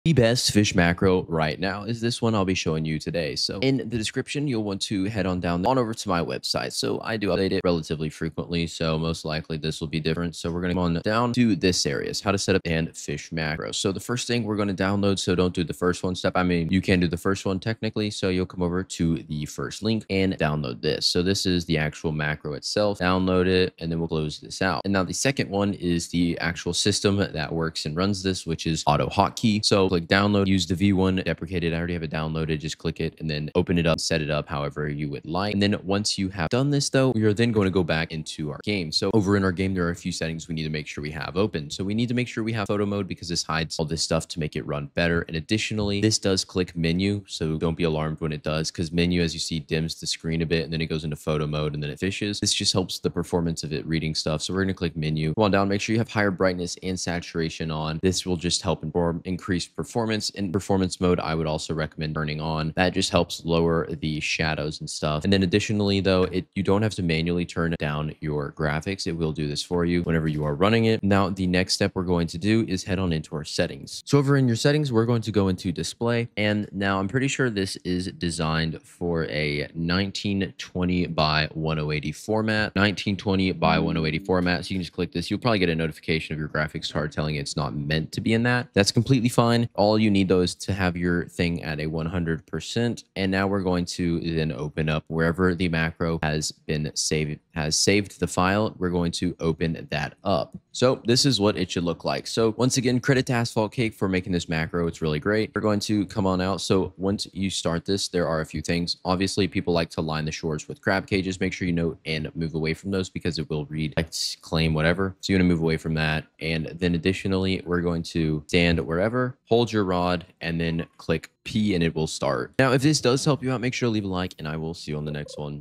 The best fish macro right now is this one I'll be showing you today. So in the description, you'll want to head on over to my website. So I do update it relatively frequently. So most likely this will be different. So we're going to go on down to this area, is how to set up and fish macro. So the first thing we're going to download. So don't do the first one step. I mean, you can do the first one technically. So you'll come over to the first link and download this. So this is the actual macro itself. Download it, and then we'll close this out. And now the second one is the actual system that works and runs this, which is auto hotkey. So click download, use the V1 deprecated. I already have it downloaded. Just click it and then open it up, set it up however you would like. And then once you have done this though, we are then going to go back into our game. So over in our game, there are a few settings we need to make sure we have open. So we need to make sure we have photo mode because this hides all this stuff to make it run better. And additionally, this does click menu. So don't be alarmed when it does, because menu, as you see, dims the screen a bit and then it goes into photo mode and then it fishes. This just helps the performance of it reading stuff. So we're going to click menu. Go on down, make sure you have higher brightness and saturation on. This will just help increase performance. In performance mode, I would also recommend turning on. That just helps lower the shadows and stuff. And then additionally, though, you don't have to manually turn down your graphics. It will do this for you whenever you are running it. Now, the next step we're going to do is head on into our settings. So over in your settings, we're going to go into display. And now I'm pretty sure this is designed for a 1920 by 1080 format. 1920 by 1080 format. So you can just click this. You'll probably get a notification of your graphics card telling you it's not meant to be in that. That's completely fine. All you need though is to have your thing at a 100%. And now we're going to then open up wherever the macro has been saved the file. We're going to open that up. So this is what it should look like. So once again, credit to Asphalt Cake for making this macro. It's really great. We're going to come on out. So once you start this, there are a few things. Obviously, people like to line the shores with crab cages. Make sure you note and move away from those because it will read claim whatever. So you want to move away from that. And then additionally, we're going to stand wherever, hold your rod, and then click P and it will start. Now, if this does help you out, make sure to leave a like and I will see you on the next one.